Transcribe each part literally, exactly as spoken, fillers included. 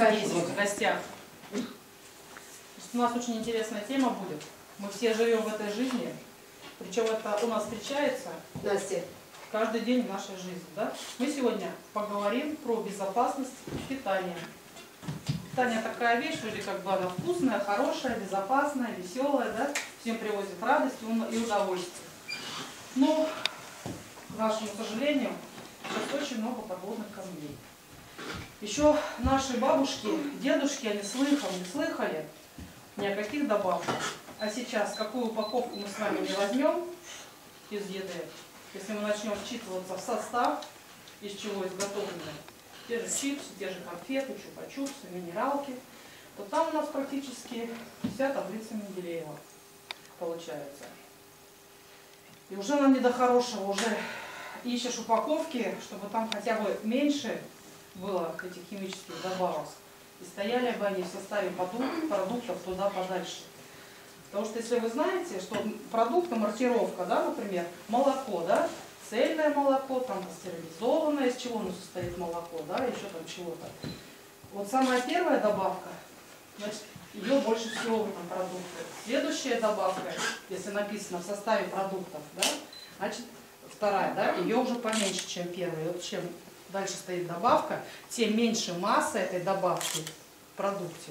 здесь, вот, в гостях. У нас очень интересная тема будет. Мы все живем в этой жизни, причем это у нас встречается Настя. каждый день в нашей жизни. Да? Мы сегодня поговорим про безопасность питания. Питание такая вещь, вроде как бы она вкусная, хорошая, безопасная, веселая, да? Всем привозит радость и удовольствие. Но, к нашему сожалению, сейчас очень много подводных камней. Еще наши бабушки, дедушки, они слыхали, не слыхали ни о каких добавках. А сейчас, какую упаковку мы с вами не возьмем из еды, если мы начнем вчитываться в состав, из чего изготовлены те же чипсы, те же конфеты, чупа-чупсы, минералки, то там у нас практически вся таблица Менделеева получается. И уже нам не до хорошего, уже ищешь упаковки, чтобы там хотя бы меньше было этих химических добавок. И стояли бы они в составе продуктов туда подальше. Потому что если вы знаете, что продукты, маркировка, да, например, молоко, да, цельное молоко, там пастеризованное, из чего оно состоит молоко, да, еще там чего-то. Вот самая первая добавка, значит, ее больше всего в этом продукте. Следующая добавка, если написано в составе продуктов, да, значит, вторая, да, ее уже поменьше, чем первая. Вот чем дальше стоит добавка, тем меньше масса этой добавки в продукте.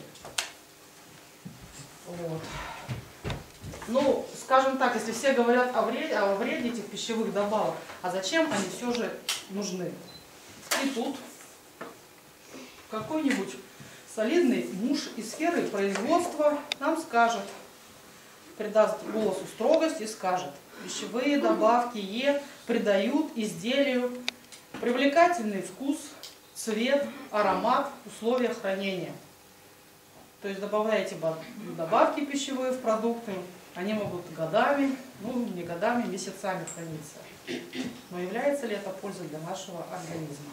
Вот. Ну, скажем так, если все говорят о вреде, о вреде этих пищевых добавок, а зачем они все же нужны? И тут какой-нибудь солидный муж из сферы производства нам скажет, придаст голосу строгость и скажет: пищевые добавки Е придают изделию привлекательный вкус, цвет, аромат, условия хранения. То есть добавляете добавки пищевые в продукты, они могут годами, ну не годами, месяцами храниться. Но является ли это пользой для нашего организма?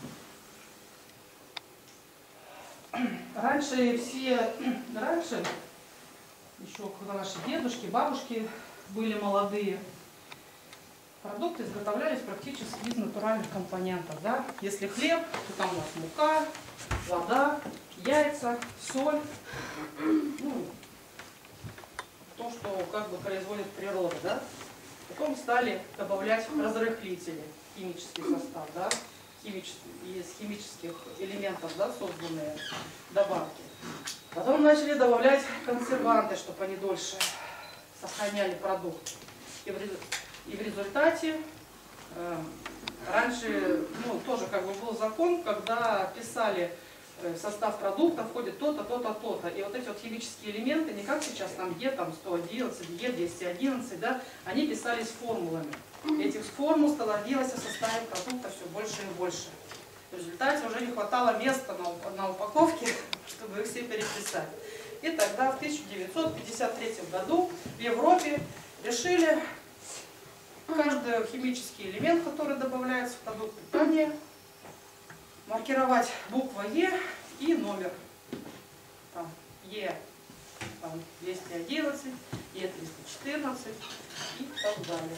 Раньше все, раньше, еще когда наши дедушки, бабушки были молодые, продукты изготовлялись практически из натуральных компонентов. Да? Если хлеб, то там у нас мука, вода, яйца, соль. Ну, то, что как бы производит природа. Да? Потом стали добавлять разрыхлители, химический состав, да? Химический, из химических элементов, да, созданные добавки. Потом начали добавлять консерванты, чтобы они дольше сохраняли продукт. И в, и в результате э, раньше, ну, тоже как бы был закон, когда писали э, состав продукта, входит то-то, то-то, то-то. И вот эти вот химические элементы, не как сейчас там Е там, сто одиннадцать, Е двести одиннадцать, да, они писались формулами. Этих формул становилось в составе продукта все больше и больше. В результате уже не хватало места на, на упаковке, чтобы их все переписать. И тогда в тысяча девятьсот пятьдесят третьем году в Европе решили каждый химический элемент, который добавляется в продукт питания, маркировать буква Е и номер. Там, Е там, двести одиннадцать, Е триста четырнадцать и так далее.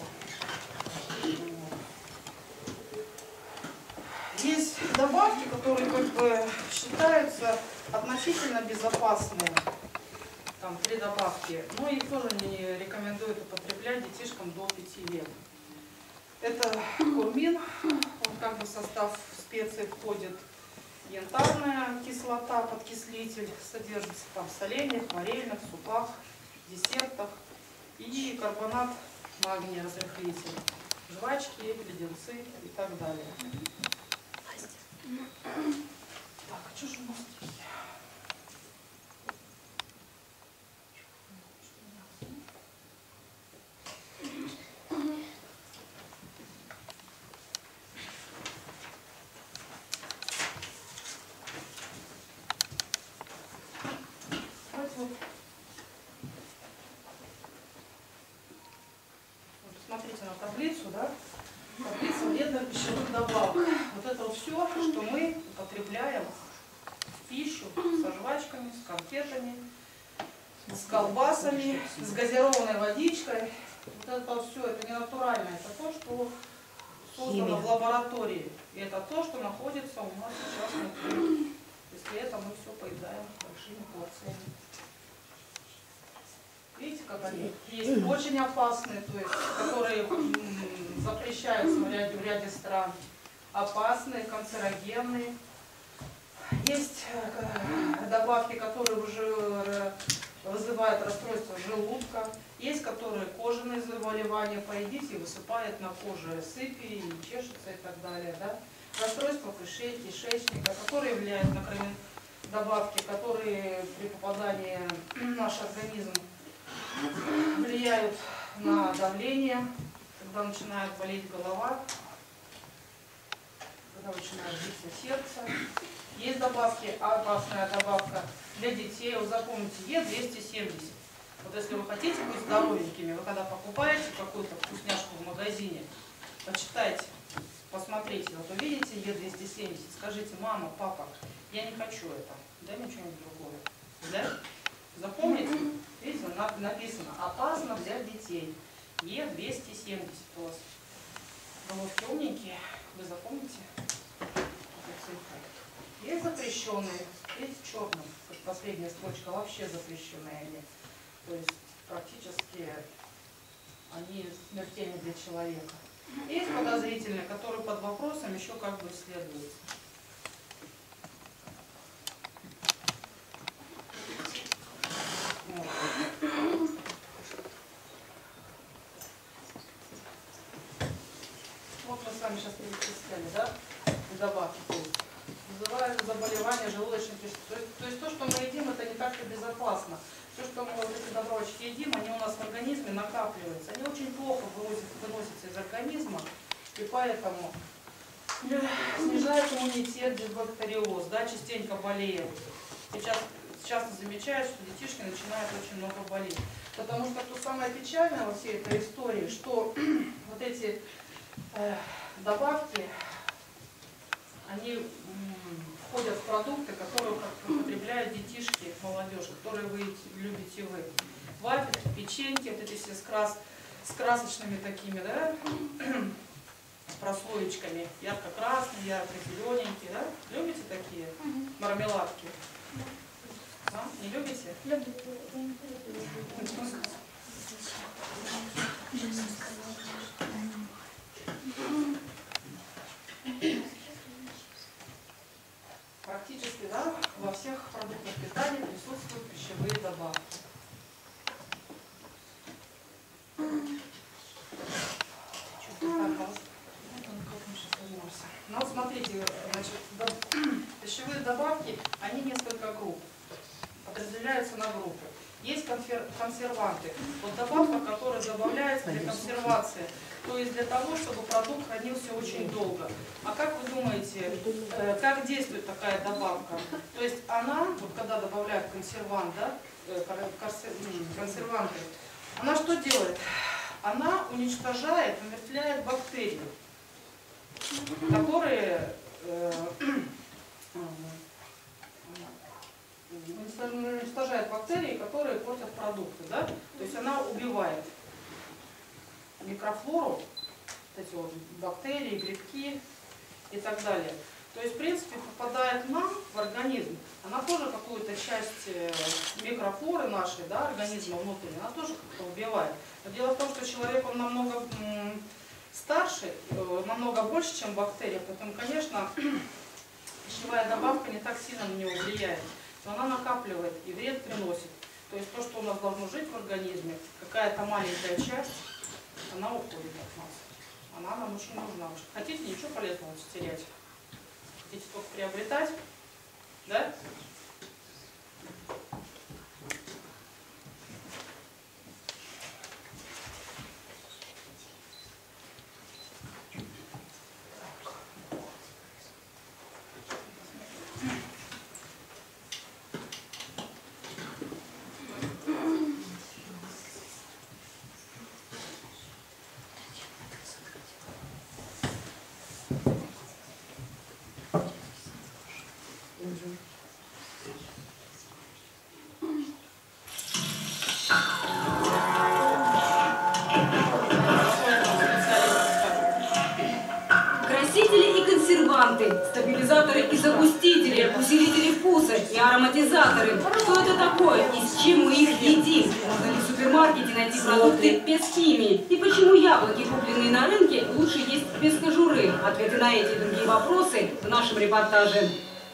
Есть добавки, которые как бы считаются относительно безопасные. Там три добавки, но их тоже не рекомендуют употреблять детишкам до пяти лет. Это курмин, он как бы в состав специй входит янтарная кислота, подкислитель, содержится там в соленьях, морельных, супах, десертах, и карбонат магния, разрыхлитель, жвачки, леденцы и так далее. Так, а что же у нас здесь? Смотрите на таблицу, да? Таблица вредных пищевых добавок. Вот это вот все, что мы употребляем в пищу со жвачками, с конфетами, с колбасами, с газированной водичкой. Вот это вот все, это не натуральное, это то, что создано в лаборатории. И это то, что находится у нас сейчас внутри То есть при этом мы все поедаем большими порциями. Видите, как они есть очень опасные, то есть, которые запрещаются в ряде, в ряде стран. Опасные, канцерогенные. Есть добавки, которые уже вызывают расстройство желудка. Есть, которые кожаные заболевания, поедите и высыпает на коже сыпи, и чешется и так далее. Да? Расстройство кишей, кишечника, которые влияют на кроме добавки, которые при попадании в наш организм влияют на давление, когда начинает болеть голова, когда начинает биться сердце. Есть добавки, опасная добавка для детей. Вот запомните, Е двести семьдесят. Вот если вы хотите быть здоровенькими, вы когда покупаете какую-то вкусняшку в магазине, почитайте, посмотрите, вот увидите Е двести семьдесят, скажите: мама, папа, я не хочу это, дай мне что-нибудь другое. Да? Запомните, видите, написано: опасно для детей. Е двести семьдесят у вас. Головки умненькие, вы запомните. Есть запрещенные, есть в черном, как последняя строчка, вообще запрещенные они. То есть практически они смертельны для человека. Есть подозрительные, которые под вопросом еще как бы исследуются. Вот мы с вами сейчас перечисляли, да, добавки. Вызывает заболевание желудочной кишки. То есть, то есть то, что мы едим, это не так-то безопасно. Все, что мы вот эти добавочки едим, они у нас в организме накапливаются. Они очень плохо выносятся, выносятся из организма, и поэтому снижает иммунитет, дисбактериоз, да, частенько болеют. Сейчас часто замечают, что детишки начинают очень много болеть. Потому что то самое печальное во всей этой истории, что вот эти э, добавки, они входят в продукты, которые употребляют детишки, молодежь, которые вы любите вы. Вафельки, печеньки, вот эти все с, крас, с красочными такими, да, прослоечками, ярко-красные, ярко-зелененькие, да? Любите такие мармеладки? А? Не любите? Практически, да, во всех продуктах питания присутствуют пищевые добавки. Ну вот смотрите, значит, пищевые добавки, они несколько групп, подразделяются на группы. Есть консерванты. Вот добавка, которая добавляется для консервации, то есть для того, чтобы продукт хранился очень долго. А как вы думаете, как действует такая добавка? То есть она, вот когда добавляют консервант, да, консерванты, она что делает? Она уничтожает, умертвляет бактерии, которые уничтожает бактерии, которые портят продукты, да? То есть она убивает микрофлору, вот эти вот бактерии, грибки и так далее. То есть, в принципе, попадает нам в организм, она тоже какую-то часть микрофлоры нашей, да, организма внутренней, она тоже как-то убивает. Но дело в том, что человек, он намного старше, намного больше, чем бактерия, поэтому, конечно, пищевая добавка не так сильно на него влияет. Но она накапливает и вред приносит. То есть то, что у нас должно жить в организме, какая-то маленькая часть, она уходит от нас. Она нам очень нужна. Хотите ничего полезного терять? Хотите только приобретать? Да? Красители и консерванты, стабилизаторы и загустители, усилители вкуса. ароматизаторы. Что это такое и с чем мы их едим? Можно ли в супермаркете найти продукты без химии? И почему яблоки, купленные на рынке, лучше есть без кожуры? Ответы на эти и другие вопросы в нашем репортаже.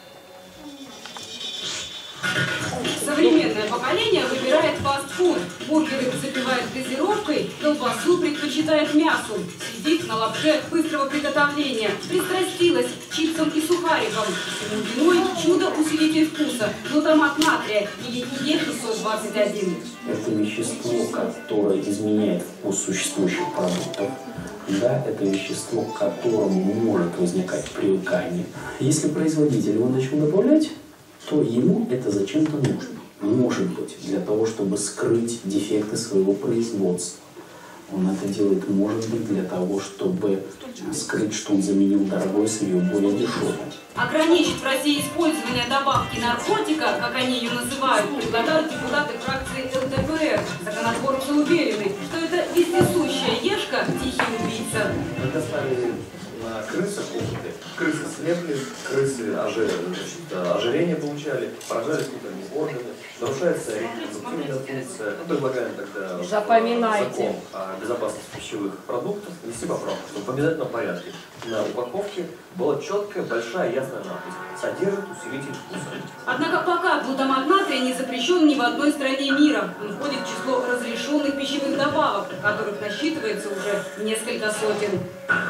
Современное поколение выбирает фастфуд. Бургеры запивает газировкой, колбасу предпочитает мясу. Сидит на лапше быстрого приготовления. Пристрастилась к чипсам и сухарикам. Всему виной чудо-усилитель вкуса. Глутамат натрия или и е шестьсот двадцать один. Это вещество, которое изменяет вкус существующих продуктов. Да, это вещество, к которому может возникать привыкание. Если производитель его начал добавлять, то ему это зачем-то нужно. Может быть, для того, чтобы скрыть дефекты своего производства. Он это делает, может быть, для того, чтобы скрыть, что он заменил дорогое сырье более дешевым. Ограничить в России использование добавки наркотика, как они ее называют, предлагают депутаты фракции эл дэ пэ эр. Законотворцы уверены, что это вездесущая ешка, тихий убийца. Мы поставили на крысах опыты. Крысы слепли, крысы ожирение получали, поражались внутренние органы, нарушается репродуктивная функция. Мы предлагаем тогда закон о безопасности пищевых продуктов внести поправку, чтобы в обязательном порядке на упаковке была четкая, большая, ясная надпись. Содержит усилитель вкуса. Однако пока глутамат натрия не запрещен ни в одной стране мира. Он входит в число разрешенных пищевых добавок, которых насчитывается уже несколько сотен.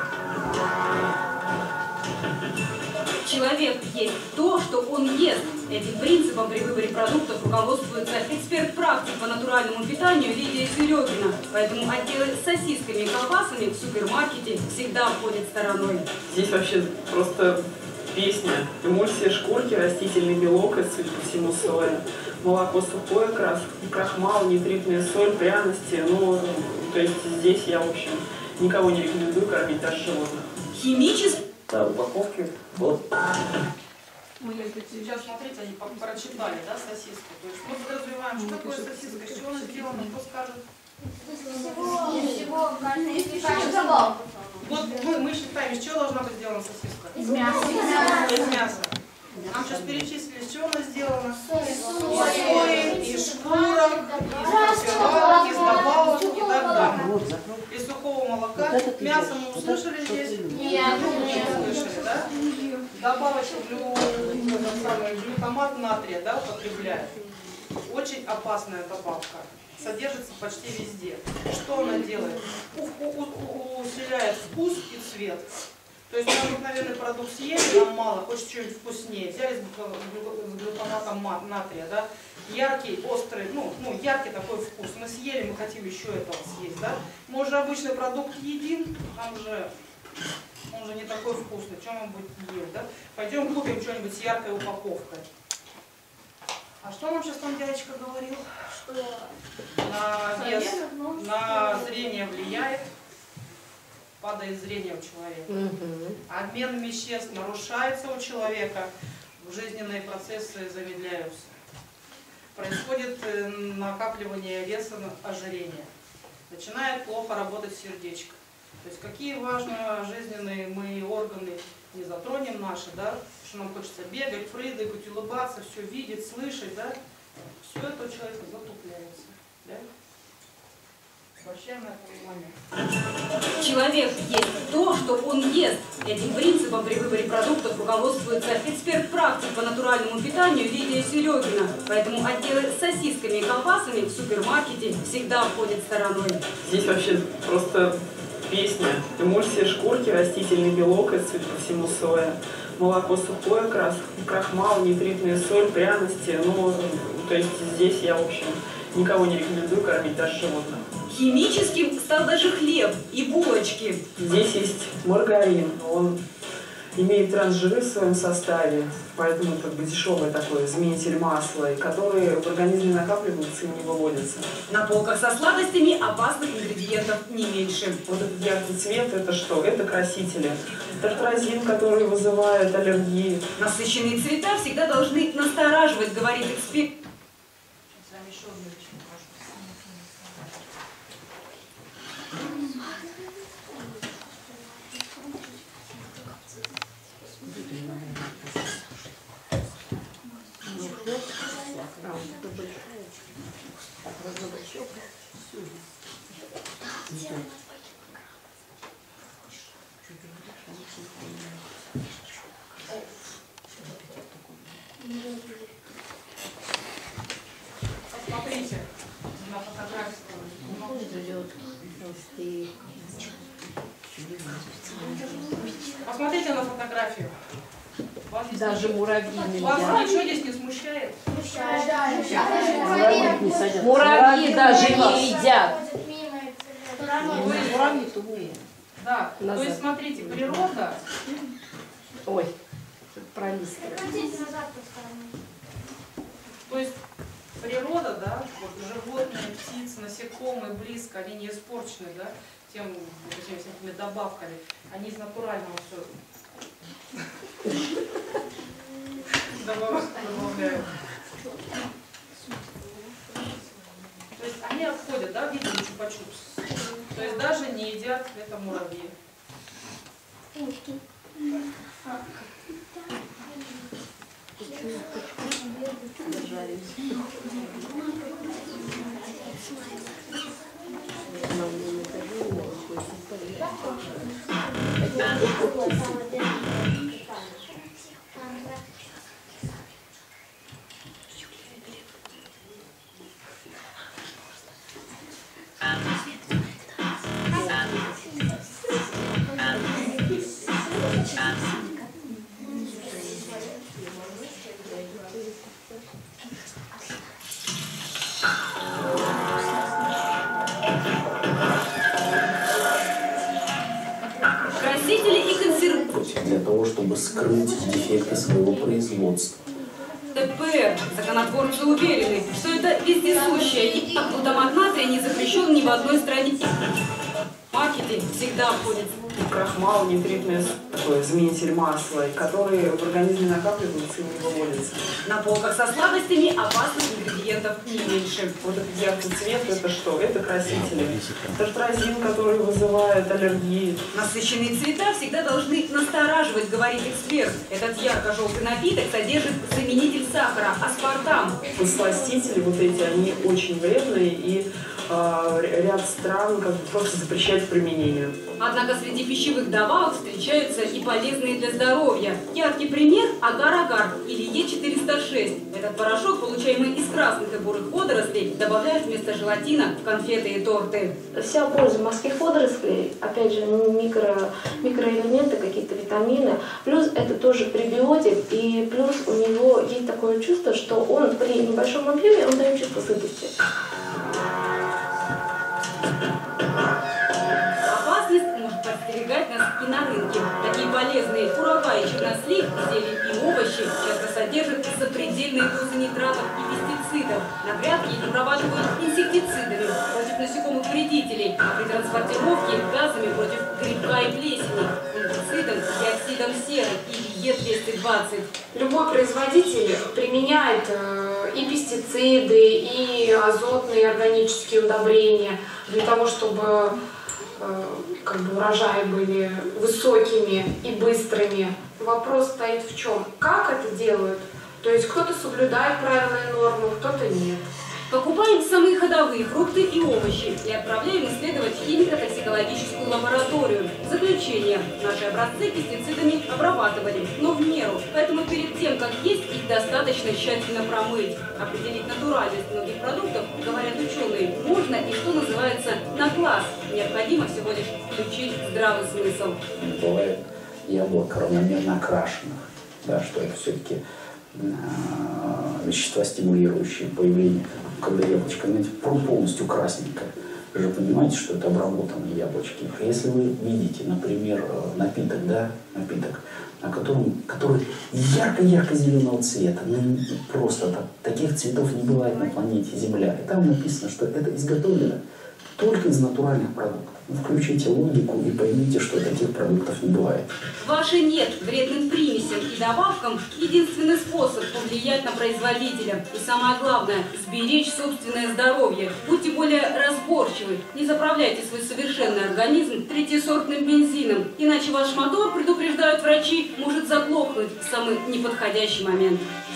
Человек есть то, что он ест. Этим принципом при выборе продуктов руководствуется эксперт-практик по натуральному питанию Лидия Серегина. Поэтому отделы с сосисками и колбасами в супермаркете всегда обходят стороной. Здесь вообще просто песня. Эмульсия шкурки, растительный белок и, судя по всему, соль. Молоко сухое, крахмал, нитритная соль, пряности. Ну, то есть здесь я, в общем, никого не рекомендую кормить даже животных. Химически. На упаковке вот. Мы сейчас, смотрите, они прочитали, да, сосиску. То есть мы подразумеваем, что такое сосиска, из чего она сделана, кто скажет? Вот мы, мы считаем, из чего должна быть сделана сосиска? Из мяса. Из мяса. Нам сейчас перечислили, из чего она сделана? Из сои, из шкурок, из мармелада, из добавок и так далее. Из сухого молока. Мясо мы услышали здесь? Нет. Не услышали, да? Добавочку глютамат натрия, да, употребляют. Очень опасная добавка. Содержится почти везде. Что она делает? У, у, у, усиляет вкус и цвет. То есть мы обыкновенный продукт съели, нам мало, хочется что-нибудь вкуснее. Взяли с глютаматом натрия, да? Яркий, острый, ну, ну, яркий такой вкус. Мы съели, мы хотим еще этого съесть, да? Мы уже обычный продукт едим, там уже, он же не такой вкусный, чем он будет есть, да? Пойдем купим что-нибудь с яркой упаковкой. А что нам сейчас там дядечка говорил? Что На вес, на зрение влияет, падает зрение у человека. Угу. Обмен веществ нарушается у человека, жизненные процессы замедляются. Происходит накапливание веса, ожирения. Начинает плохо работать сердечко. То есть какие важные жизненные мы органы не затронем наши, да, что нам хочется бегать, прыгать, улыбаться, все видеть, слышать, да, все это у человека затупляется, да. Обращаем на это внимание. Человек есть то, что он ест. Этим принципом при выборе продуктов руководствуется эксперт-практик по натуральному питанию Лидия Серегина. Поэтому отделы с сосисками и колбасами в супермаркете всегда обходят стороной. Здесь вообще просто песня. Эмульсия шкурки, растительный белок и, судя по всему, соя. Молоко сухое, крахмал, нитритная соль, пряности. Ну, то есть здесь я, в общем, никого не рекомендую кормить даже животных. Химическим стал даже хлеб и булочки. Здесь есть маргарин. Он имеет трансжиры в своем составе, поэтому как бы дешевый такой заменитель масла, которые в организме накапливаются и не выводятся. На полках со сладостями опасных ингредиентов не меньше. Вот этот яркий цвет, это что? Это красители. Тартразин, который вызывает аллергии. Насыщенные цвета всегда должны настораживать, говорит эксперт. Посмотрите на фотографию. Посмотрите на фотографию. Вас здесь Даже ничего- муравьи Вас нельзя. ничего здесь не смущает? Муравьи даже не едят. Вы- Муравьи тупые. Да, то Назад. есть смотрите, природа, Ой, пролистывай. то есть природа, да, вот животные, птицы, насекомые близко, они не испорчены, да, тем вот этими всякими добавками, они из натурального все добавляют. То есть они обходят, да, видно чупа-чупс. То есть даже не едят это муравьи. Красители и консервы. Для того, чтобы скрыть дефекты своего производства. ТПР. Законотворцы уверены, что это вездесущее, и глутамат натрия не запрещен ни в одной стране. Маркетинг всегда входит. Крахмал, нитритный такой заменитель масла, который в организме накапливается и не выводится. На полках со сладостями опасных ингредиентов не меньше. Вот этот яркий цвет, это что? Это красители. Тартразин, который вызывает аллергии. Насыщенные цвета всегда должны настораживать, говорит эксперт. Этот ярко-желтый напиток содержит заменитель сахара, аспартам. Подсластители вот эти, они очень вредные, и э, ряд стран как бы просто запрещают применение. Однако среди пищевых добавок встречаются и полезные для здоровья. Яркий пример – агар-агар или Е четыреста шесть. Этот порошок, получаемый из красных и бурых водорослей, добавляют вместо желатина в конфеты и торты. Вся польза морских водорослей, опять же, микро, микроэлементы, какие-то витамины, плюс это тоже пребиотик, и плюс у него есть такое чувство, что он при небольшом объеме, он дает чувство сытости. Опасность может подстерегать нас и на рынке. Такие полезные курага и чернослив, зелень и овощи часто содержат запредельные дозы нитратов и пестицидов. На грядке их обрабатывают инсектицидами против насекомых вредителей, а при транспортировке газами против грибка и плесени, фунгицидом, диоксидом серы или Е двести двадцать. Любой производитель применяет э, и пестициды, и азотные органические удобрения для того, чтобы э, как бы урожаи были высокими и быстрыми. Вопрос стоит в чем? Как это делают? То есть кто-то соблюдает правила и нормы, кто-то нет. Покупаем самые ходовые фрукты и овощи и отправляем исследовать в химико-токсикологическую лабораторию. Заключение. Наши образцы пестицидами обрабатывали, но в меру. Поэтому перед тем, как есть, их достаточно тщательно промыть. Определить натуральность многих продуктов, говорят ученые, можно и, что называется, на глаз. Необходимо всего лишь включить здравый смысл. Бывает яблоко равномерно окрашенных, да, что это все-таки вещества, стимулирующие появление, когда яблочко, знаете, полностью красненькое. Вы же понимаете, что это обработанные яблочки. Если вы видите, например, напиток, да, напиток, на котором, который ярко-ярко зеленого цвета, ну, просто так, таких цветов не бывает на планете Земля. И там написано, что это изготовлено только из натуральных продуктов. Включите логику и поймите, что таких продуктов не бывает. Ваше «нет» вредным примесям и добавкам – единственный способ повлиять на производителя. И самое главное – сберечь собственное здоровье. Будьте более разборчивы. Не заправляйте свой совершенный организм третьесортным бензином. Иначе ваш мотор, предупреждают врачи, может заглохнуть в самый неподходящий момент.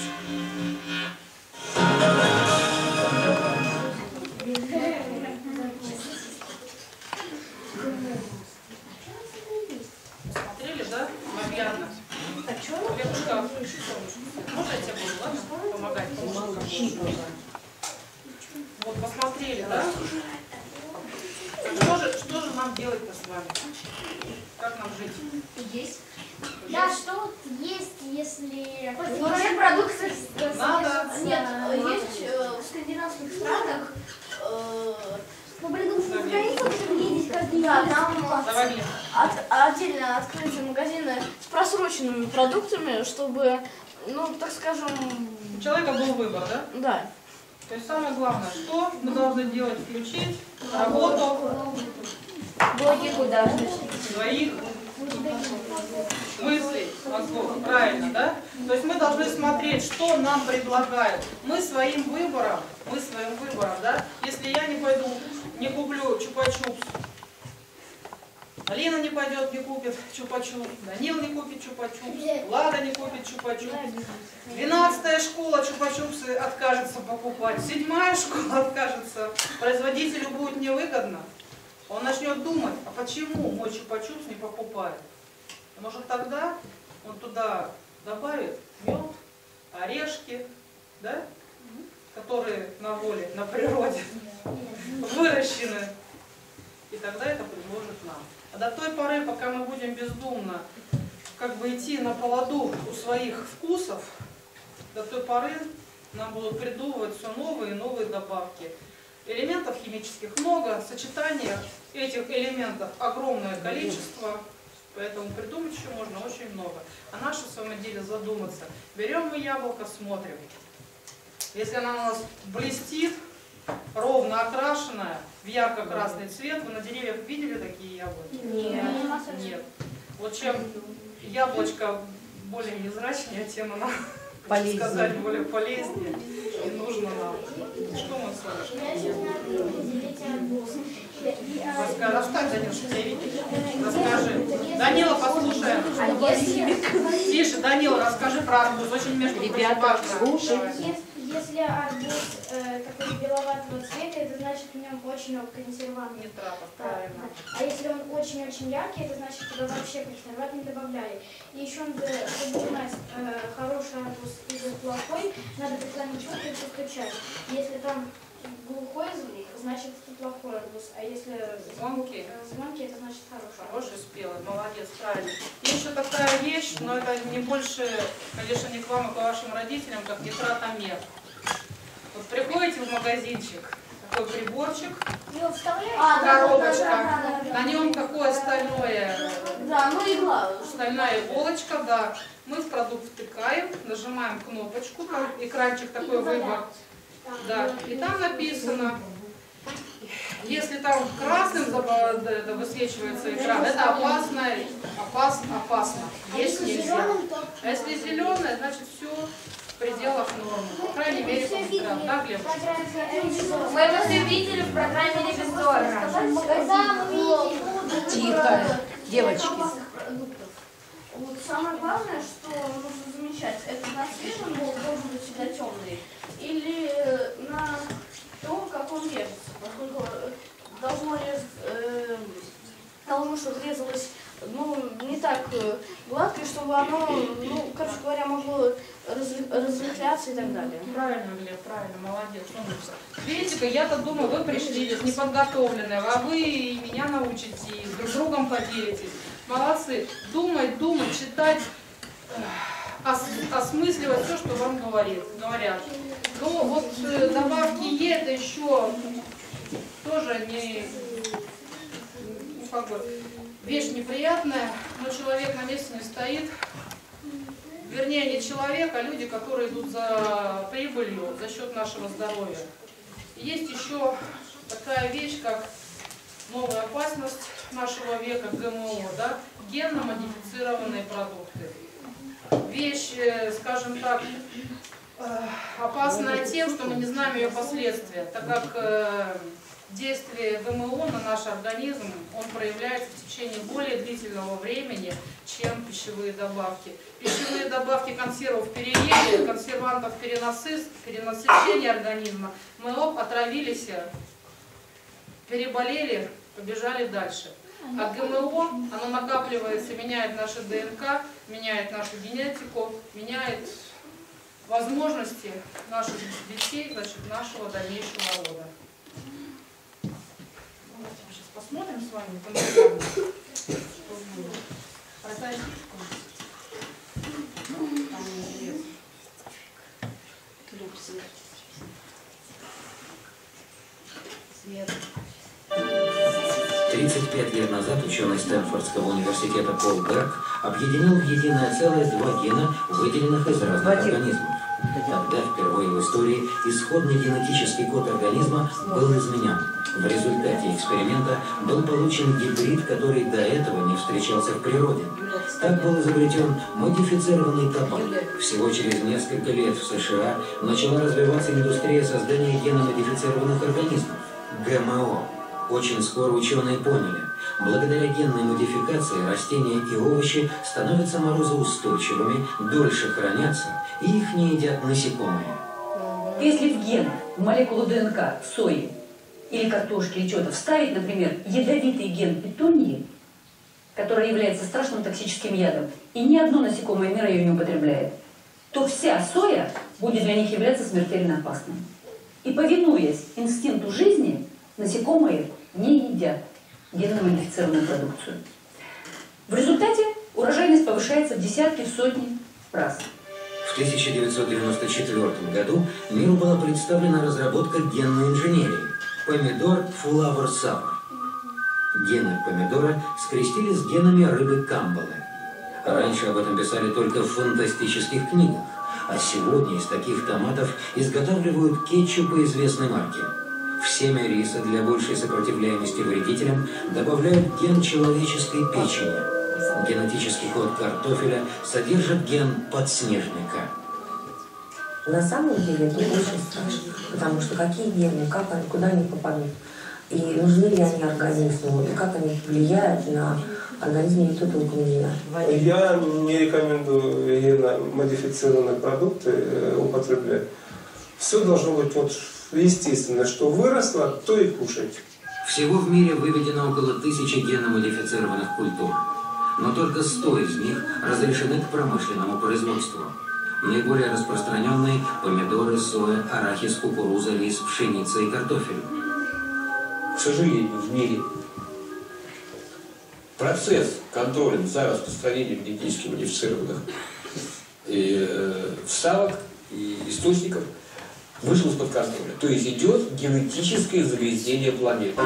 Смотрели, да? Наглядно. Лепушка, можно я тебе буду, ладно? Помогать? посмотрели, да? Что же, что же нам делать-то с вами? Как нам жить? Есть. Да, что вот есть, если... Вообще продукты... Надо. Нет, есть э, в скандинавских странах... Э, ну, блин, за границу уже ездить каждый день. Да, там Давай, от, отдельно открыты магазины с просроченными продуктами, чтобы, ну, так скажем... У человека был выбор, да? Да. То есть самое главное, что мы должны делать? Включить работу Логику должны. своих мыслей, мозгов. Правильно, да? То есть мы должны смотреть, что нам предлагают. Мы своим выбором, мы своим выбором, да? Если я не пойду, не куплю чупа-чупс, Алина не пойдет, не купит чупа-чупс, Данил не купит чупа-чупс, Лада не купит чупа-чупс, двенадцатая школа чупа-чупсы откажется покупать, седьмая школа откажется, производителю будет невыгодно. Он начнет думать, а почему мой чупа-чупс не покупает? Может тогда он туда добавит мед, орешки, да? Которые на воле, на природе выращены. И тогда это предложит нам. А до той поры, пока мы будем бездумно как бы идти на поводу у своих вкусов, до той поры нам будут придумывать все новые и новые добавки. Элементов химических много, сочетания этих элементов огромное количество, поэтому придумать еще можно очень много. А наше в самом деле задуматься. Берем мы яблоко, смотрим. Если она у нас блестит, ровно окрашенная, в ярко-красный цвет, вы на деревьях видели такие яблоки? Нет. Нет. Вот чем яблочко более невзрачнее, тем она, Полезнее. сказать, более полезнее и нужно нам. Что мы слышим? Расскажи, расскажи, Данила, что тебя видели. Расскажи. Данила, послушаем. Тише, Данила, расскажи про арбуз. Очень между прочим Ребята, важно. слушайте. Если арбуз э, такой беловатого цвета, это значит в нем очень много консервантов. Нитратов, Да. правильно. А если он очень-очень яркий, это значит, туда вообще консервант не добавляли. И еще надо, чтобы узнать э, хороший арбуз или плохой, надо преклонить ухо и постучать. Если там глухой звук, значит это плохой арбуз. А если Звонкий. э, звонкий, это значит хороший. Хороший, спелый, молодец, правильно. Есть еще такая вещь, но это не больше, конечно, не к вам, а к вашим родителям, как нитратомер. Вот приходите в магазинчик, такой приборчик, Его вставляете? а, коробочка, да, да, да, да. на нем такое стальное, Да, ну игла. стальная иголочка, да. Мы в продукт втыкаем, нажимаем кнопочку, там экранчик такой выбор, да, и там написано, если там красным заба- это высвечивается экран, это опасно, опасно, опасно, есть нельзя. А если зеленое, значит все в пределах нормы, по крайней мере, по экрану, да, Глеб? Мы это все видели в программе «Ревизора». Когда мы видели... Тихо, девочки. Вот самое главное, что нужно замечать, это на свежем был должен быть всегда темный или на том, как он режется, поскольку должно резать, э, должно, чтобы резалось, ну, не так э, гладко, и чтобы оно, ну, короче говоря, могло разв- разветвляться и так далее. Правильно, Глеб, правильно, молодец, умница. Видите-ка, я-то думаю, вы пришли здесь неподготовленные, а вы и меня научите, и друг с другом поделитесь. Молодцы. Думать, думать, читать, ос осмысливать все, что вам говорит, говорят. Но вот э, добавки Е это еще тоже не, ну, как бы, вещь неприятная, но человек на месте не стоит. Вернее, не человек, а люди, которые идут за прибылью, за счет нашего здоровья. И есть еще такая вещь, как новая опасность нашего века, ГМО, да? Генно-модифицированные продукты. Вещь, скажем так, опасная тем, что мы не знаем ее последствия, так как действие ГМО на наш организм, он проявляется в течение более длительного времени, чем пищевые добавки. Пищевые добавки консервов переели, консервантов перенасыс, перенасыщения организма, мы оп, отравились, переболели, побежали дальше. А ГМО, оно накапливается, меняет наши ДНК, меняет нашу генетику, меняет возможности наших детей, значит, нашего дальнейшего рода. Сейчас посмотрим с вами комментарии, что будет. Простая фишка. Там интересно. Свет. тридцать пять лет назад ученый Стэнфордского университета Пол Берг объединил в единое целое два гена, выделенных из разных организмов. Тогда впервые в истории исходный генетический код организма был изменен. В результате эксперимента был получен гибрид, который до этого не встречался в природе. Так был изобретен модифицированный табак. Всего через несколько лет в США начала развиваться индустрия создания геномодифицированных организмов – ГМО. Очень скоро ученые поняли, благодаря генной модификации растения и овощи становятся морозоустойчивыми, дольше хранятся, и их не едят насекомые. Если в ген, в молекулу ДНК сои или картошки или чего-то вставить, например, ядовитый ген петуньи, который является страшным токсическим ядом, и ни одно насекомое мира ее не употребляет, то вся соя будет для них являться смертельно опасной. И повинуясь инстинкту жизни, насекомые не едят генно-модифицированную продукцию. В результате урожайность повышается в десятки, в сотни раз. В тысяча девятьсот девяносто четвёртом году миру была представлена разработка генной инженерии – помидор Flower Sour. Гены помидора скрестили с генами рыбы камбалы. Раньше об этом писали только в фантастических книгах, а сегодня из таких томатов изготавливают кетчупы известной марки. В семя риса для большей сопротивляемости вредителям добавляют ген человеческой печени. Генетический код картофеля содержит ген подснежника. На самом деле это очень страшно, потому что какие гены, как они, куда они попадут, и нужны ли они организму, и как они влияют на организм, никто толком не знает. Я не рекомендую генно-модифицированные продукты употреблять. Все должно быть вот естественно, что выросло, то и кушать. Всего в мире выведено около тысячи генно-модифицированных культур. Но только сто из них разрешены к промышленному производству. Наиболее распространенные – помидоры, соя, арахис, кукуруза, рис, пшеница и картофель. К сожалению, в мире процесс контроля за распространением генетически модифицированных и, э, вставок и источников вышел из-под контроля. То есть идет генетическое загрязнение планеты.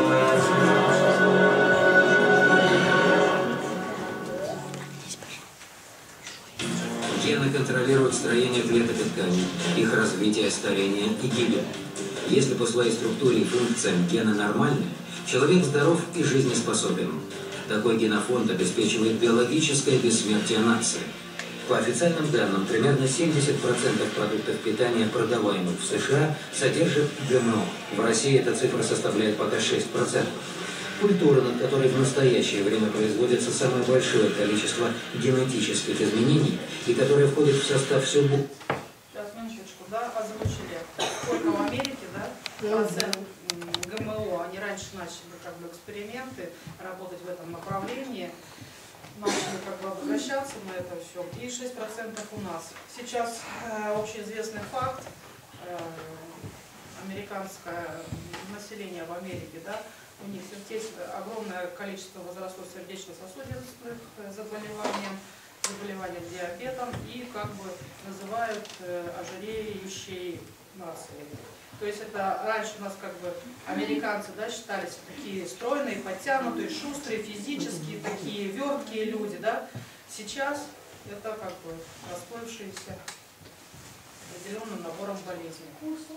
Гены контролируют строение клеток и тканей, их развитие, старение и гибель. Если по своей структуре и функциям гены нормальны, человек здоров и жизнеспособен. Такой генофонд обеспечивает биологическое бессмертие нации. По официальным данным, примерно семьдесят процентов продуктов питания, продаваемых в США, содержат ГМО. В России эта цифра составляет пока шесть процентов. Культура, над которой в настоящее время производится самое большое количество генетических изменений и которая входит в состав все бу... Сейчас, минуточку, да, озвучили, сколько в Америке, да, процент ГМО, они раньше начали как бы эксперименты, работать в этом направлении, начали как бы обращаться на это все, и шесть процентов у нас. Сейчас э, общеизвестный факт, э, американское население в Америке, да, у них здесь огромное количество возрастов сердечно-сосудистых заболеваний, заболеваний диабетом и как бы называют э, ожиреющей нацией. То есть это раньше у нас как бы американцы, да, считались такие стройные, подтянутые, шустрые, физические, такие верткие люди, да. Сейчас это как бы расплывшиеся определенным набором болезней.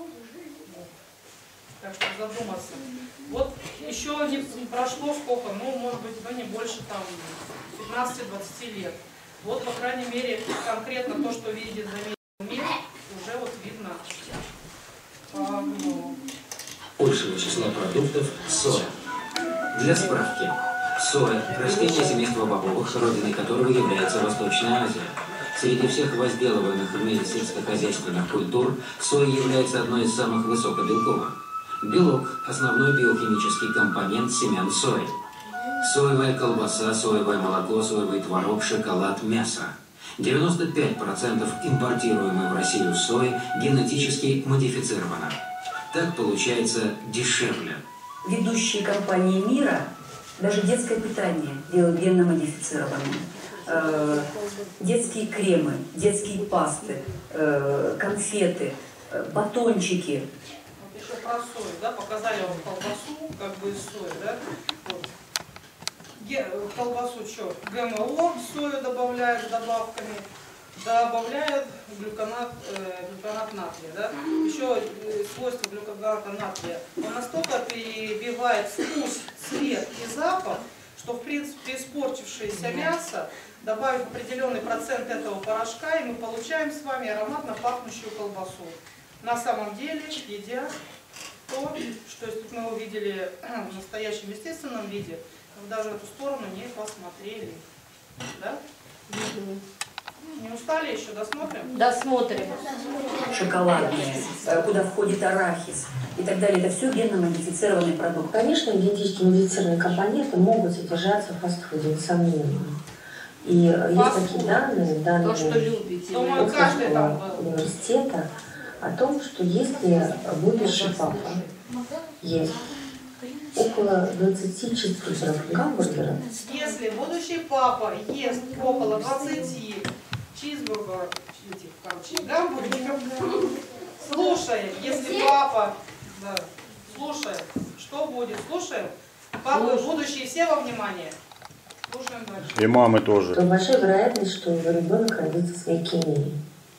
Так что задуматься. Вот еще не прошло сколько, ну, может быть, ну, не больше там пятнадцати-двадцати лет. Вот, по крайней мере, конкретно то, что видит заметил мир, уже вот видно. А, ну. Большего числа продуктов – соя. Для справки. Соя – растение семейства бобовых, родиной которого является Восточная Азия. Среди всех возделываемых в мире сельскохозяйственных культур соя является одной из самых высокобелковых. Белок – основной биохимический компонент семян сои. Соевая колбаса, соевое молоко, соевый творог, шоколад, мясо. девяносто пять процентов импортируемой в Россию сои генетически модифицировано. Так получается дешевле. ведущие компании мира даже детское питание делают генно-модифицированным. Э, детские кремы, детские пасты, э, конфеты, э, батончики. Вот еще про сою, да, показали вам колбасу, как бы из сои, да. Вот. Ге, колбасу что? ГМО в сою добавляют с добавками, добавляют глюконат, э, глюконат натрия, да. Еще э, свойства глюконата натрия. Он настолько перебивает вкус, цвет и запах, что в принципе испортившееся мясо добавить определенный процент этого порошка, и мы получаем с вами ароматно пахнущую колбасу. На самом деле, едя то, что если бы мы увидели в настоящем естественном виде, мы даже в эту сторону не посмотрели. Да? Не устали еще? Досмотрим? Досмотрим. Шоколадные, куда входит арахис и так далее. Это все генно-модифицированный продукт. Конечно, генетически модифицированные компоненты могут содержаться в фастфуде, несомненно. И есть такие данные, данные То, что любите. Думаю, каждый там был. Университета о том, что если будущий папа есть около двадцати чизбургеров гамбургеров, если будущий папа ест около двадцати чизбургеров, этих, короче, гамбургеров, слушаем, если папа, да, слушаем, что будет, слушаем, папы будущие все во внимание. Слушаем дальше. И мамы тоже. то большая вероятность, что его ребенок родится с лейкемией.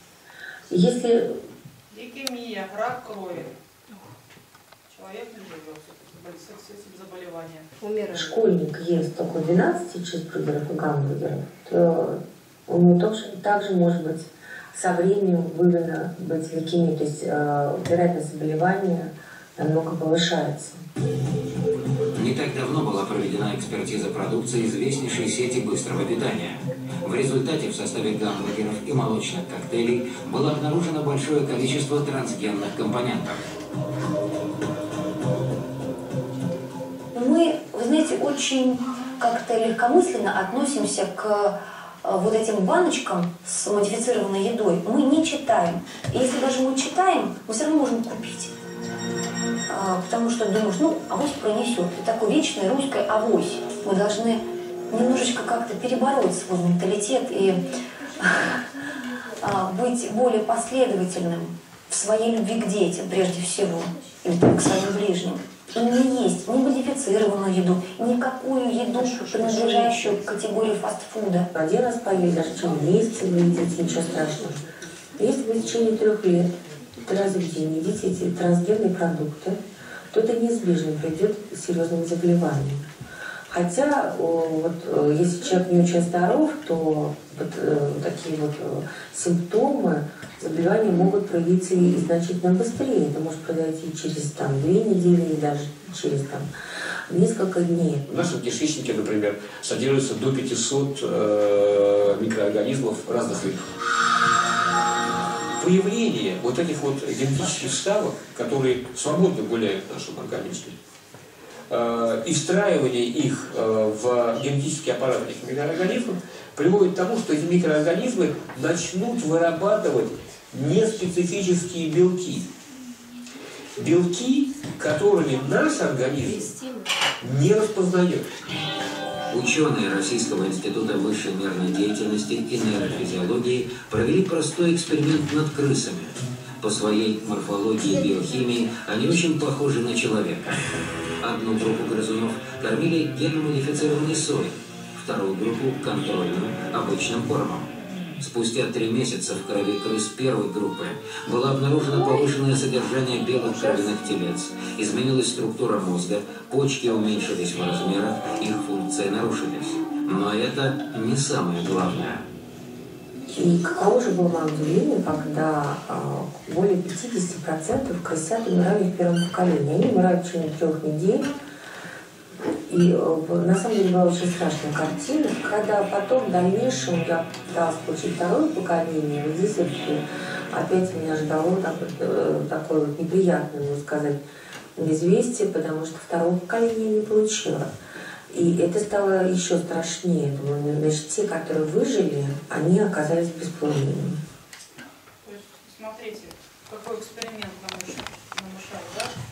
Если Лейкемия, рак крови. Человек не живет с этим заболеванием. умер школьник ест около двенадцати чизбургеров и гамбургеров, то у него тоже, также может быть со временем выявлена быть лейкемия, то есть э, вероятность заболевания намного повышается. Не так давно была проведена экспертиза продукции известнейшей сети быстрого питания. В результате в составе гамбургеров и молочных коктейлей было обнаружено большое количество трансгенных компонентов. Мы, вы знаете, очень как-то легкомысленно относимся к вот этим баночкам с модифицированной едой. Мы не читаем. И если даже мы читаем, мы все равно можем купить. Потому что думаешь, ну, авось пронесет. И такой вечной русской авось. Мы должны немножечко как-то перебороть свой менталитет и быть более последовательным в своей любви к детям, прежде всего, и к своим ближним. И не есть ни модифицированную еду, никакую еду, принадлежащую к категории фастфуда. Один раз поели, даже в течение месяца вы едите, ничего страшного. Если вы в течение трех лет, три раза в день едите эти трансгенные продукты, то это неизбежно приведет к серьезным заболеваниям. Хотя, вот, если человек не очень здоров, то вот, э, такие вот э, симптомы заболевания могут проявиться и значительно быстрее. Это может произойти через там, две недели и даже через там, несколько дней. В нашем кишечнике, например, содержится до пятисот э, микроорганизмов разных видов. Выявление вот этих вот генетических вставок, которые свободно гуляют в нашем организме, э, и встраивание их э, в генетический аппарат этих микроорганизмов приводит к тому, что эти микроорганизмы начнут вырабатывать неспецифические белки. Белки, которыми наш организм не распознает. Ученые Российского института высшей нервной деятельности и нейрофизиологии провели простой эксперимент над крысами. По своей морфологии и биохимии они очень похожи на человека. Одну группу грызунов кормили генно-модифицированной соей, вторую группу – контрольную, обычным кормом. Спустя три месяца в крови крыс первой группы было обнаружено повышенное содержание белых кровяных телец, изменилась структура мозга, почки уменьшились в размерах, их функции нарушились. Но это не самое главное. И каково же было мое удивление, когда э, более пятидесяти процентов крысят умирали в первом поколении. Они умирают в течение трех недель. И э, на самом деле была очень страшная картина. Когда потом в дальнейшем я пыталась получить второе поколение, вот здесь вот, опять меня ждало так вот, э, такое вот неприятное, можно сказать, известие, потому что второго поколения я не получила. И это стало еще страшнее. Думаю, значит, те, которые выжили, они оказались бесплодными. То есть, смотрите, какой эксперимент на мышах, да?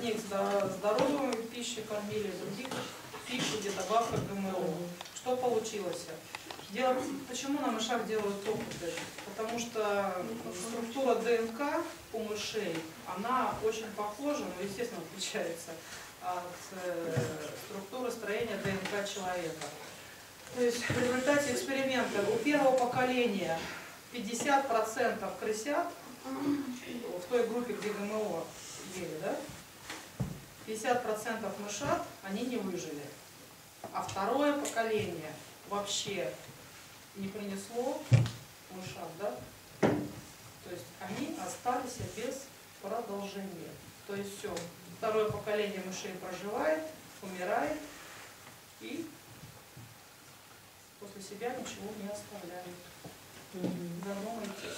одних здоровой пищей кормили, других пищей, где добавка ГМО. Что получилось? Дело, почему на мышах делают опыты? Потому что структура ДНК у мышей, она очень похожа, но естественно отличается от э, структуры строения ДНК человека. То есть в результате эксперимента у первого поколения пятьдесят процентов крысят, в той группе, где ГМО ели, да, пятьдесят процентов мышат, они не выжили. А второе поколение вообще не принесло мышат, да? То есть они остались без продолжения. То есть все, второе поколение мышей проживает, умирает и после себя ничего не оставляет. Задумайтесь.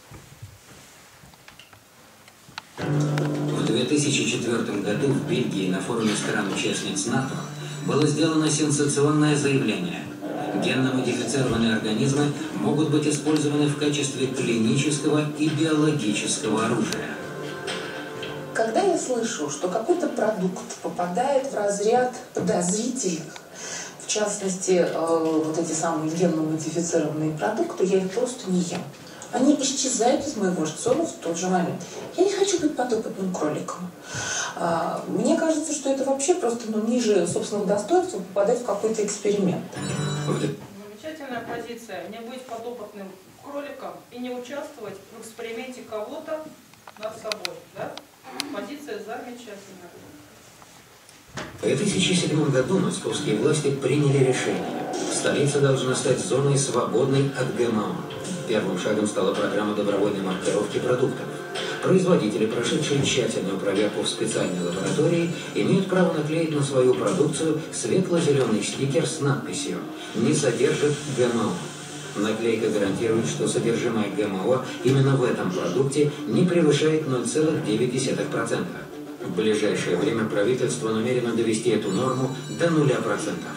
В две тысячи четвёртом году в Бельгии на форуме стран-участниц НАТО было сделано сенсационное заявление. Генно-модифицированные организмы могут быть использованы в качестве клинического и биологического оружия. Когда я слышу, что какой-то продукт попадает в разряд подозрительных, в частности, вот эти самые генно-модифицированные продукты, я их просто не ем. Они исчезают из моего рациона в тот же момент. Я не хочу быть подопытным кроликом. Мне кажется, что это вообще просто ну, ниже собственного достоинства попадать в какой-то эксперимент. Замечательная позиция. Не быть подопытным кроликом и не участвовать в эксперименте кого-то над собой. Да? Позиция замечательная. В две тысячи седьмом году московские власти приняли решение. Столица должна стать зоной, свободной от ГМО. Первым шагом стала программа добровольной маркировки продуктов. Производители, прошедшие тщательную проверку в специальной лаборатории, имеют право наклеить на свою продукцию светло-зеленый стикер с надписью «Не содержит ГМО». Наклейка гарантирует, что содержимое ГМО именно в этом продукте не превышает ноль целых девять десятых процента. В ближайшее время правительство намерено довести эту норму до нуля процентов.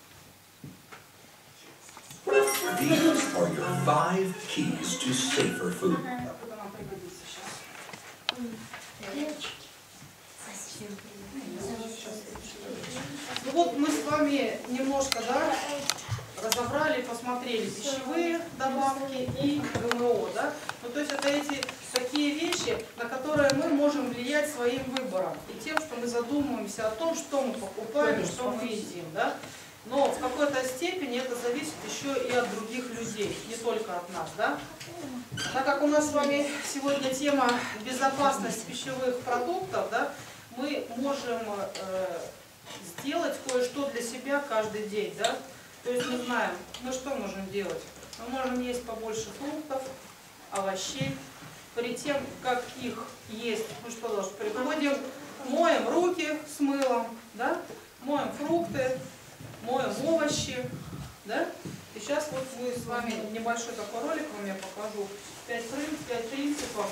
These are your five keys to safer food. Ну вот мы с вами немножко, да, разобрали, посмотрели пищевые добавки и ГМО, да. Ну то есть это эти такие вещи, на которые мы можем влиять своим выбором и тем, что мы задумываемся о том, что мы покупаем и что мы едим, да. Но в какой-то степени это зависит еще и от других людей, не только от нас, да. Так как у нас с вами сегодня тема безопасность пищевых продуктов, да, мы можем э, сделать кое-что для себя каждый день, да. То есть мы знаем, ну что можем делать? Мы можем есть побольше фруктов, овощей. Перед тем, как их есть, мы что должны? Приходим, моем руки с мылом, да, моем фрукты, моем овощи, да. И сейчас вот мы с вами небольшой такой ролик вам я покажу. Пять принципов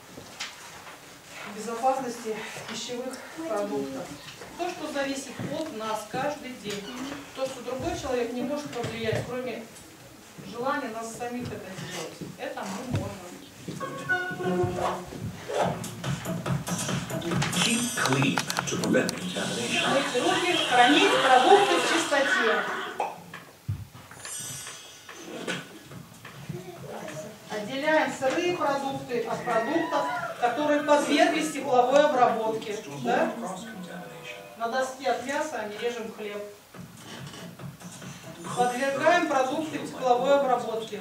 безопасности пищевых продуктов. То, что зависит от нас каждый день. То, что другой человек не может повлиять, кроме желания нас самих это сделать. Это мы можем. Keep clean to prevent contamination. Мыть руки, хранить продукты в чистоте. Отделяем сырые продукты от продуктов, которые подверглись тепловой обработке. Да? На доске от мяса не режем хлеб. Подвергаем продукты тепловой обработке,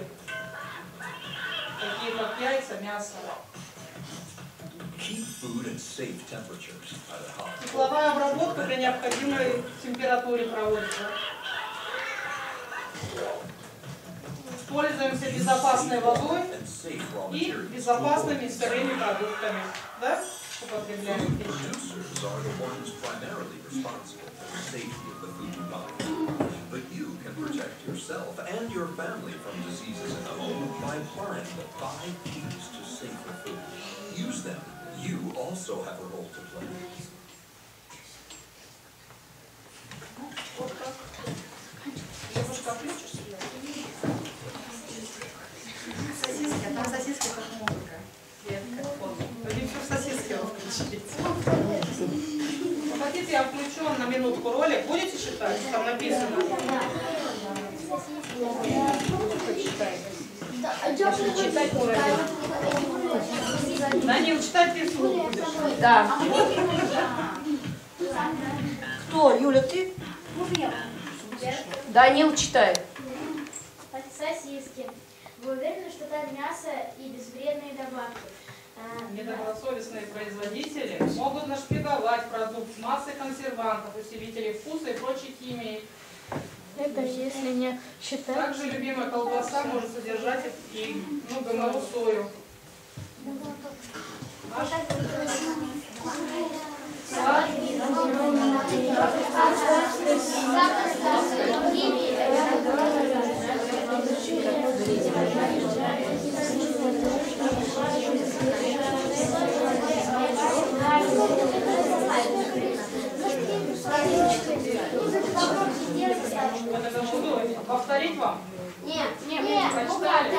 такие как яйца, мясо. Тепловая обработка при необходимой температуре проводится. Пользуемся безопасной водой и безопасными сырыми продуктами. Да? Употребляем пищу. But you can protect yourself and your family from diseases in the home by applying the five keys to safer food. Use them. You also have a role to play. Вот так. Девушка, включишь себя? Сосиски, а там сосиски как музыка. Я как фон. Вы не все сосиски включите. я включен на минутку ролик. Будете читать? Там написано. Читать уровень. Данил, читать ты вслух будешь? Да. Кто? Юля, ты? Данил, читай. Сосиски. Вы уверены, что там мясо и безвредные добавки? Недобросовестные производители могут нашпиговать продукт с массой консервантов, усилителей вкуса и прочей химии. Это если не считать... Также любимая колбаса может содержать и ну, гомору сою. Повторить вам? Нет, нет, нет, прочитали.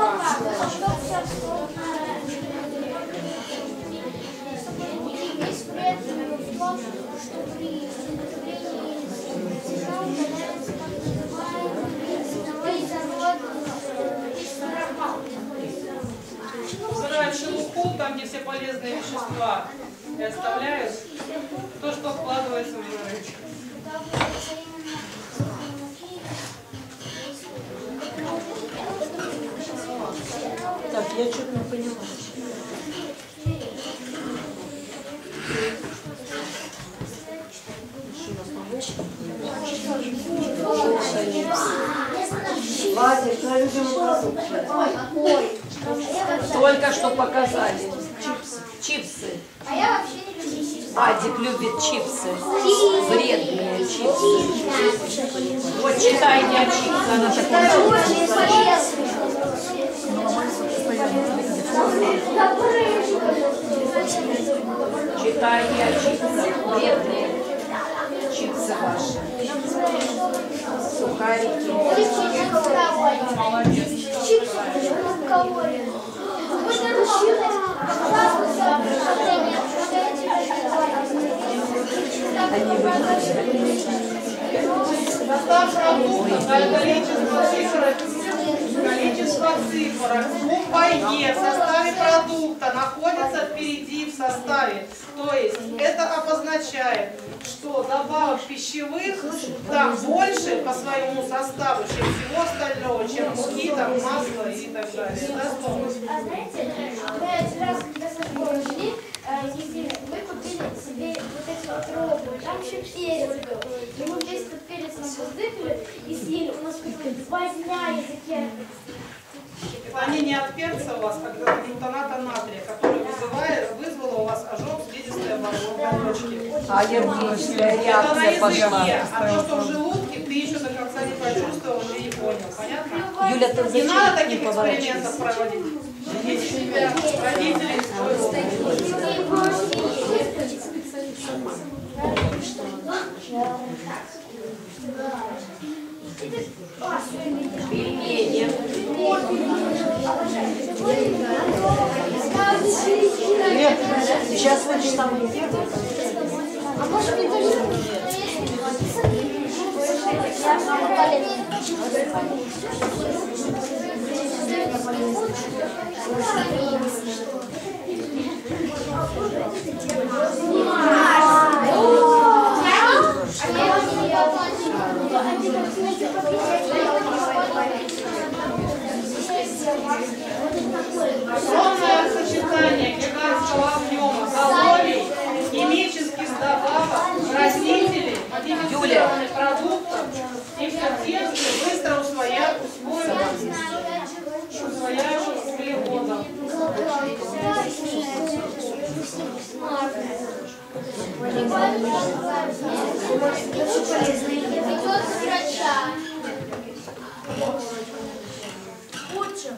Весь вред в том, что при изготовлении языка удаляются убирают шелуху, там, где все полезные вещества, и оставляют то, что вкладывается в жиры. Так, я что-то не поняла. Владик, твоя любимая продукция. Только что показали. Чипсы. Чипсы. А я вообще не люблю чипсы. Адик любит чипсы. Вредные чипсы. Вот читай не о чипсах, она такая. Читай не о чипсах. Вредные чипсы ваши. Сухарики. Молодец. Состав продукта, количество цифр, количество цифр в букве в составе продукта находится впереди в составе. То есть это обозначает, что добавок пищевых там больше по своему составу, чем всего остального, чем муки, там, масла и так далее. Да, а знаете, мы один раз, когда с тобой шли, мы купили себе вот эти вот пробы, там еще перец был. И мы весь этот перец нам поздыкали и съели. У нас какая-то два дня языке. Они не от перца у вас, как от глютоната натрия, который вызывает, вызвало у вас ожог, слизистые оболочки. Аллергическая реакция пошла. А то, что в желудке, ты еще до конца не почувствовал и не понял. Понятно? Юля, ты не надо таких не экспериментов проводить. Родители пельмени. Нет, сейчас вот там первый. А может быть, тоже огромное сочетание гигантского объема калорий, химических добавок, красителей, модифицированных продуктов и все те, что быстро усвояют усвояют углеводов. лучше.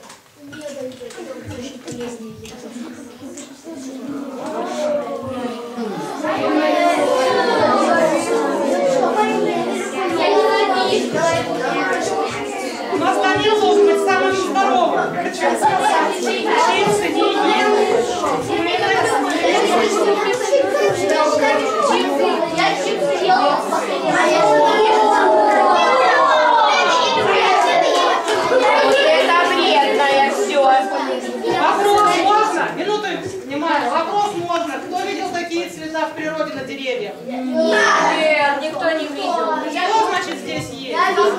У нас Данил должен быть самым здоровым. Чипсы не ем. Я всегда в природе на деревьях? Нет, никто не видел. Что значит здесь есть?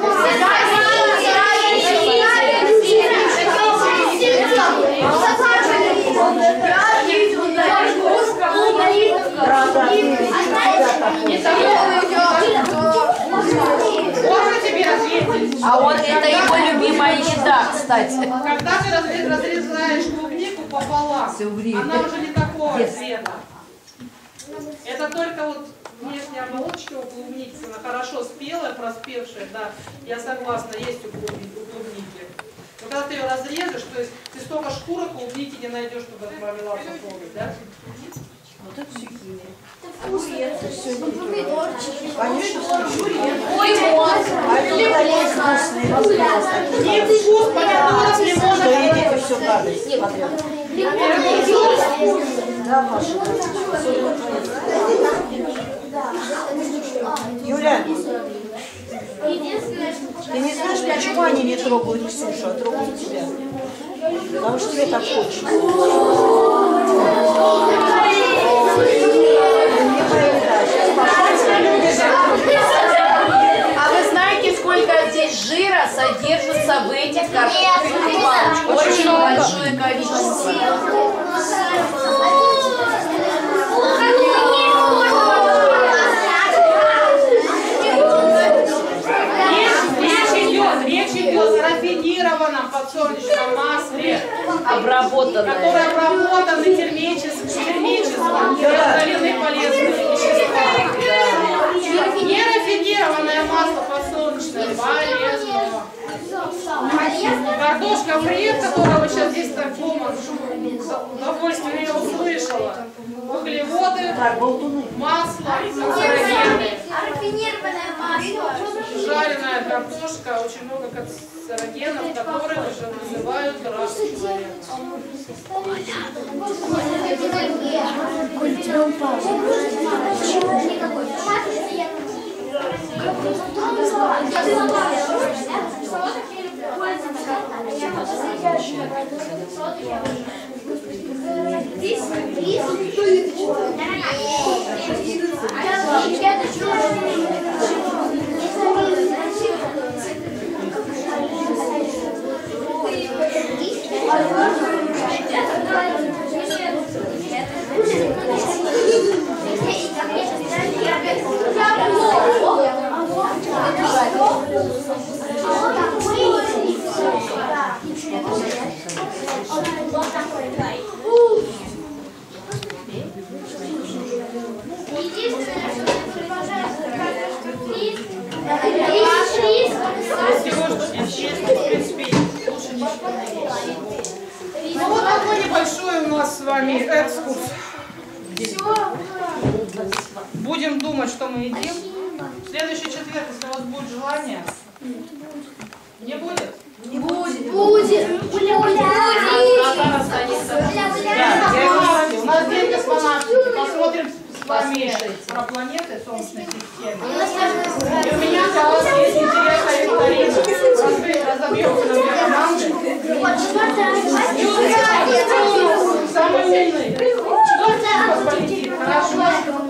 Можно тебе ответить? А вот это его любимая еда, кстати. Когда ты разрез- разрезаешь клубнику пополам, она уже не такого цвета. Это только вот внешняя оболочка у клубники, она хорошо спелая, проспевшая, да, я согласна, есть у клубники. У клубники. Но когда ты ее разрежешь, то есть ты столько шкурок клубники не найдешь, чтобы провела попробовать, да? Вот это сухие. Конечно, Не вкус помидоров, лимонов. Что едите все гадость подряд. Да, Маша. Юля, ты не знаешь, почему они не трогают Ксюшу, а трогают тебя? Потому что тебе так хочется. А вы знаете, сколько здесь жира содержится в этих картофельных палочках? Очень большое количество. Речь идет, речь идет о рафинированном подсолнечном масле, Обработанное. которое обработано термически, термически, удалены полезные вещества. Нерафинированное масло подсолнечное полезно. Картошка фри, которого сейчас здесь так дома с удовольствием я услышала. Углеводы, масло, канцерогены. Рафинированное масло. Жареная картошка, очень много канцерогенов, которые уже вызывают рак у человека. Ну вот такой небольшой у нас с вами экскурс. Будем думать, что мы едим. В следующий четверг, если у вас будет желание. Не будет? Не будет. Будет. Будет. У нас день космонавтики. Посмотрим с вами про планеты Солнечной системы. И у меня для вас есть интересная викторина. Разобьемся на две команды. Самый умный. Кто полетит? Хорошо.